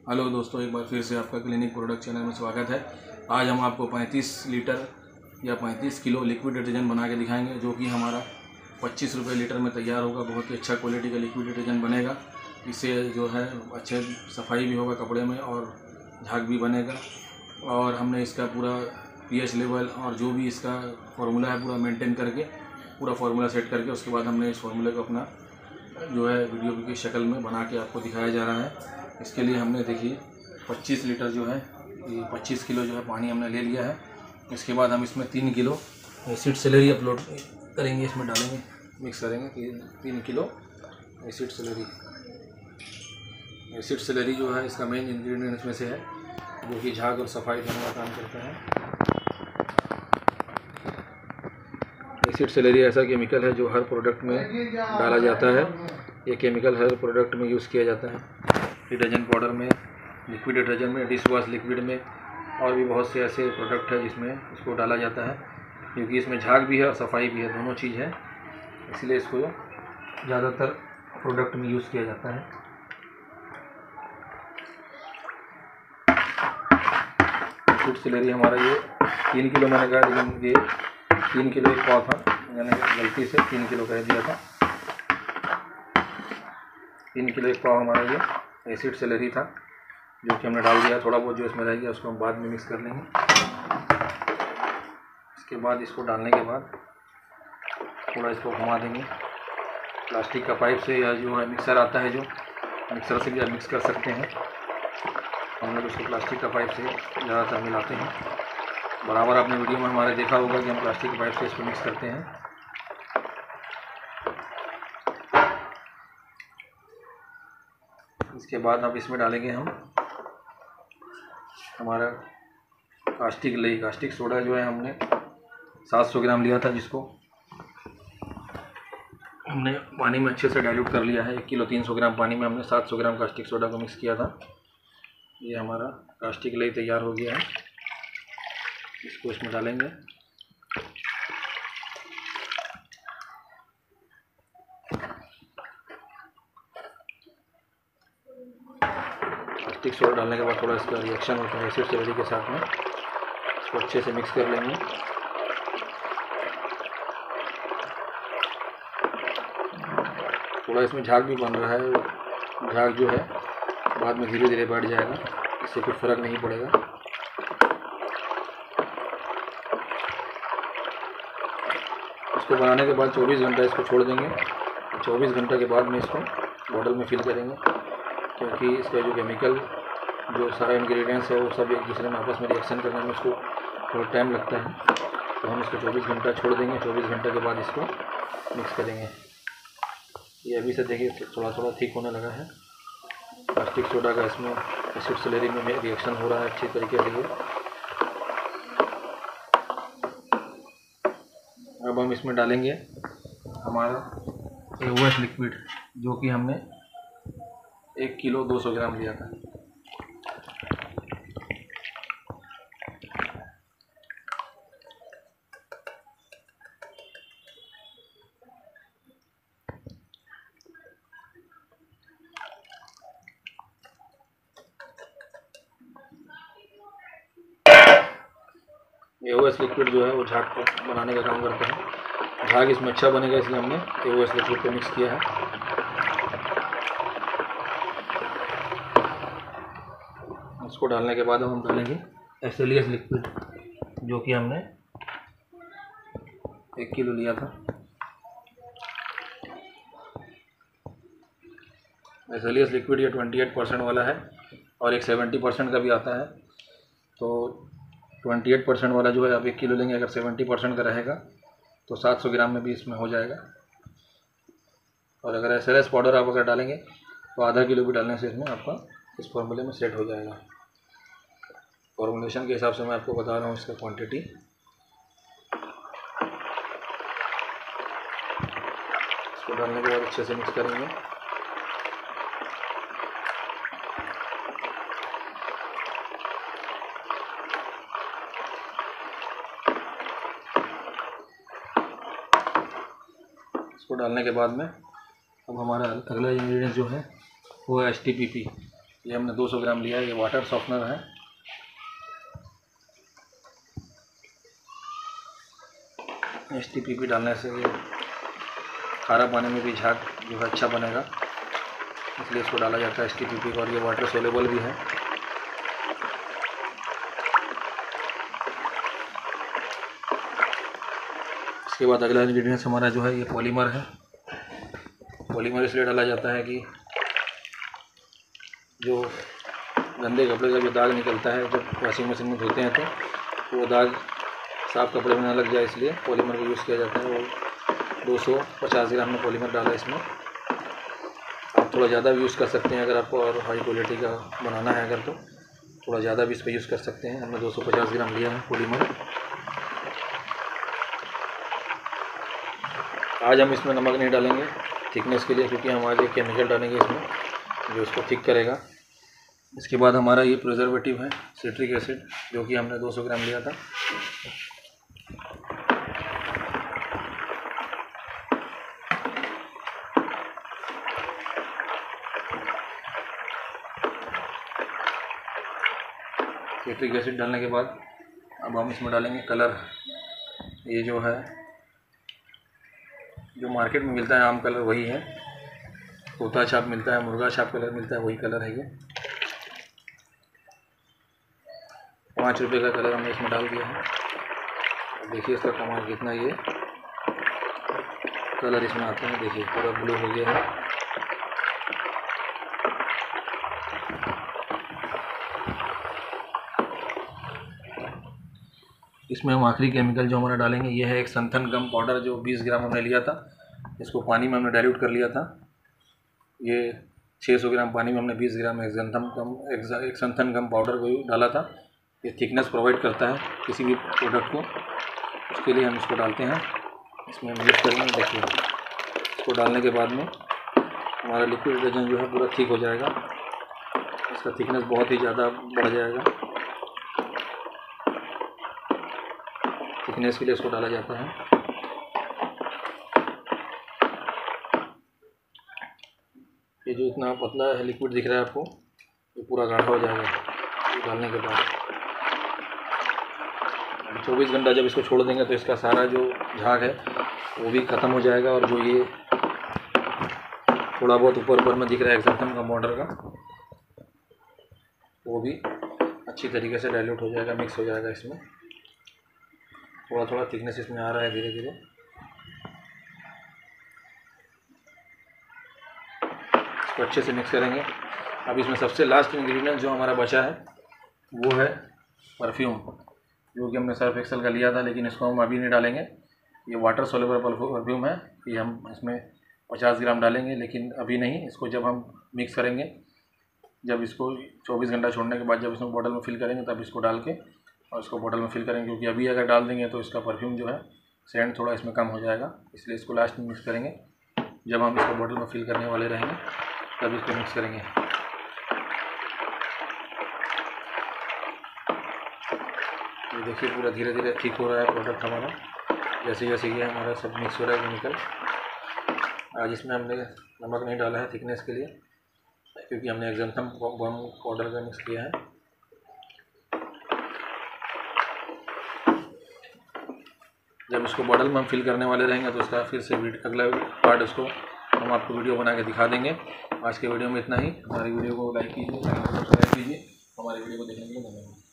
Hello दोस्तों, एक बार फिर से आपका क्लिनिक प्रोडक्ट चैनल में स्वागत है। आज हम आपको 35 लीटर या 35 किलो लिक्विड डिटर्जेंट बना के दिखाएंगे, जो कि हमारा 25 रुपये लीटर में तैयार होगा। बहुत ही अच्छा क्वालिटी का लिक्विड डिटर्जेंट बनेगा। इससे जो है अच्छे सफाई भी होगा कपड़े में और झाग भी बनेगा। और हमने इसका पूरा pH लेवल और जो भी इसका फार्मूला है पूरा मेंटेन करके, पूरा फार्मूला सेट करके उसके बाद हमने इस फार्मूले को अपना जो है वीडियो की शक्ल में बना के आपको दिखाया जा रहा है। इसके लिए हमने देखिए 25 लीटर जो है, ये 25 किलो जो है पानी हमने ले लिया है। इसके बाद हम इसमें 3 किलो एसिड सेलेरी अपलोड करेंगे, इसमें डालेंगे, मिक्स करेंगे 3 kilo acid slurry. Acid slurry जो है इसका मेन इंग्रेडिएंट इसमें से है, जो कि झाग और सफाई करने का काम करता है। एसिड सेलेरी ऐसा केमिकल है जो हर प्रोडक्ट में डाला जाता है। ये केमिकल हर प्रोडक्ट में यूज़ किया जाता है, डिटर्जेंट पाउडर में, लिक्विड डिटर्जेंट में, डिश वॉश लिक्विड में, और भी बहुत से ऐसे प्रोडक्ट है जिसमें इसको डाला जाता है, क्योंकि इसमें झाग भी है और सफाई भी है, दोनों चीज़ है। इसलिए इसको ज़्यादातर प्रोडक्ट में यूज़ किया जाता है। एसिड सेलेरी हमारा ये 3 किलो मैंने कहा, लेकिन ये 3 किलो एक पाव था, मैंने गलती से 3 किलो कह दिया था। 3 किलो एक पाव हमारा ये एसिड सेलेरी था, जो कि हमने डाल दिया। थोड़ा बहुत जो इसमें रह गया उसको हम बाद में मिक्स कर लेंगे। इसके बाद इसको डालने के बाद थोड़ा इसको घुमा देंगे प्लास्टिक का पाइप से, या जो है मिक्सर आता है, जो मिक्सर से भी आप मिक्स कर सकते हैं। हम लोग इसको प्लास्टिक का पाइप से ज़्यादातर मिलाते हैं। बराबर आपने वीडियो में हमारे देखा होगा कि हम प्लास्टिक के पाइप से इसको मिक्स करते हैं। इसके बाद अब इसमें डालेंगे हम हमारा कास्टिक सोडा जो है हमने 700 ग्राम लिया था, जिसको हमने पानी में अच्छे से डाइल्यूट कर लिया है। 1 किलो 300 ग्राम पानी में हमने 700 ग्राम कास्टिक सोडा को मिक्स किया था। ये हमारा कास्टिक लई तैयार हो गया है। इसको इसमें डालेंगे। कास्टिक सोडा डालने के बाद थोड़ा इसका रिएक्शन होता है एसिड सेलेरी के साथ में, इसको अच्छे से मिक्स कर लेंगे। थोड़ा इसमें झाग भी बन रहा है, झाग जो है बाद में धीरे धीरे बढ़ जाएगा, इससे कोई फ़र्क नहीं पड़ेगा। इसको बनाने के बाद 24 घंटा इसको छोड़ देंगे। 24 घंटे के बाद में इसको बॉटल में फिल करेंगे, क्योंकि इसका जो केमिकल, जो सारा इंग्रेडिएंट्स है, वो सब एक दूसरे में आपस में रिएक्शन करने में इसको थोड़ा टाइम लगता है। तो हम इसको 24 घंटा छोड़ देंगे। 24 घंटे के बाद इसको मिक्स करेंगे। ये अभी से देखिए थोड़ा थोड़ा ठीक होने लगा है। कास्टिक सोडा का इसमें एसिड सेलेरी में रिएक्शन हो रहा है अच्छी तरीके से। ये अब हम इसमें डालेंगे हमारा AOS लिक्विड, जो कि हमने 1 किलो 200 ग्राम लिया था। AOS लिक्विड जो है वो झाग को बनाने का काम करता है। झाग इसमें अच्छा बनेगा, इसलिए हमने AOS लिक्विड को मिक्स किया है। इसको डालने के बाद हम डालेंगे SLES लिक्विड, जो कि हमने 1 किलो लिया था। SLES लिक्विड ये 28% वाला है, और एक 70% का भी आता है। तो 28% वाला जो है आप 1 किलो लेंगे, अगर 70% का रहेगा तो 700 ग्राम में भी इसमें हो जाएगा। और अगर SLS पाउडर आप अगर डालेंगे तो आधा किलो भी डालने से इसमें आपका इस फॉर्मूले में सेट हो जाएगा। फॉर्मुलेशन के हिसाब से मैं आपको बता रहा हूँ इसका क्वांटिटी। इसको डालने के बाद अच्छे से मिक्स करेंगे। इसको डालने के बाद में अब हमारा अगला इंग्रेडिएंट जो है वो है STPP, ये हमने 200 ग्राम लिया है। ये वाटर सॉफ्टनर है। STPP डालने से ये खारा पानी में भी झाग जो है अच्छा बनेगा, इसलिए इसको डाला जाता है STPP का। और ये वाटर सोलेबल भी है। इसके बाद अगला इंग्रेडिएंट्स हमारा जो है ये पॉलीमर है। पॉलीमर इसलिए डाला जाता है कि जो गंदे कपड़े का जो दाग निकलता है जब वॉशिंग मशीन में धोते हैं तो वो दाग साफ़ कपड़े में ना लग जाए, इसलिए पॉलीमर का यूज़ किया जाता है। वो 250 ग्राम में पॉलीमर डाला है इसमें। आप थोड़ा ज़्यादा भी यूज़ कर सकते हैं अगर आपको और हाई क्वालिटी का बनाना है, अगर तो थोड़ा ज़्यादा भी इसका यूज़ कर सकते हैं। हमने 250 ग्राम लिया है पॉलीमर। आज हम इसमें नमक नहीं डालेंगे थिकनेस के लिए, क्योंकि हम आज एक केमिकल डालेंगे इसमें जो इसको थिक करेगा। इसके बाद हमारा ये प्रिजर्वेटिव है सिट्रिक एसिड, जो कि हमने 200 ग्राम लिया था। सिट्रिक एसिड डालने के बाद अब हम इसमें डालेंगे कलर। ये जो है जो मार्केट में मिलता है आम कलर वही है। तोता छाप मिलता है, मुर्गा छाप कलर मिलता है, वही कलर है ये। 5 रुपये का कलर हमने इसमें डाल दिया है। देखिए इसका कमाल कितना ये कलर इसमें आता है। देखिए पूरा ब्लू हो गया है। इसमें हम आखिरी केमिकल जो हमारा डालेंगे ये है एक संथन गम पाउडर, जो 20 ग्राम हमने लिया था। इसको पानी में हमने डाइल्यूट कर लिया था। ये 600 ग्राम पानी में हमने 20 ग्राम एक संथन गम पाउडर को डाला था। ये थिकनेस प्रोवाइड करता है किसी भी प्रोडक्ट को, उसके लिए हम इसको डालते हैं। इसमें हम मिक्स करेंगे। देखिए इसको डालने के बाद में हमारा लिक्विड डिटर्जेंट जो है पूरा थिक हो जाएगा। इसका थिकनेस बहुत ही ज़्यादा बढ़ जाएगा। थिकनेस के लिए इसको डाला जाता है। ये जो इतना पतला है लिक्विड दिख रहा है आपको, ये पूरा गाढ़ा हो जाएगा ये डालने के बाद। 24 घंटा जब इसको छोड़ देंगे तो इसका सारा जो झाग है वो भी ख़त्म हो जाएगा। और जो ये थोड़ा बहुत ऊपर में दिख रहा है एक्संथन का पाउडर का, वो भी अच्छी तरीके से डाइल्यूट हो जाएगा, मिक्स हो जाएगा। इसमें थोड़ा थोड़ा थिकनेस इसमें आ रहा है धीरे धीरे। इसको अच्छे से मिक्स करेंगे। अब इसमें सबसे लास्ट इंग्रेडिएंट जो हमारा बचा है वो है परफ्यूम, जो कि हमने सर्फ एक्सेल का लिया था, लेकिन इसको हम अभी नहीं डालेंगे। ये वाटर सोल्यूबल परफ्यूम है। ये हम इसमें 50 ग्राम डालेंगे, लेकिन अभी नहीं। इसको जब हम मिक्स करेंगे, जब इसको 24 घंटा छोड़ने के बाद जब इसमें बॉटल में फिल करेंगे, तब इसको डाल के और इसको बॉटल में फिल करेंगे। क्योंकि अभी अगर डाल देंगे तो इसका परफ्यूम जो है सेंट थोड़ा इसमें कम हो जाएगा, इसलिए इसको लास्ट में मिक्स करेंगे। जब हम इसको बॉटल में फिल करने वाले रहेंगे तब इसको मिक्स करेंगे। ये देखिए पूरा धीरे धीरे ठीक हो रहा है प्रोडक्ट हमारा। जैसे जैसे ये हमारा सब मिक्स हो रहा है केमिकल। आज इसमें हमने नमक नहीं डाला है थिकनेस के लिए, क्योंकि हमने एक्संथन गम पाउडर का मिक्स किया है। जब इसको बॉटल में हम फिल करने वाले रहेंगे तो इसका फिर से अगला पार्ट उसको हम आपको वीडियो बना के दिखा देंगे। आज के वीडियो में इतना ही। हमारी वीडियो को लाइक कीजिए, चैनल को सब्सक्राइब कीजिए। हमारे वीडियो को देखने के लिए धन्यवाद।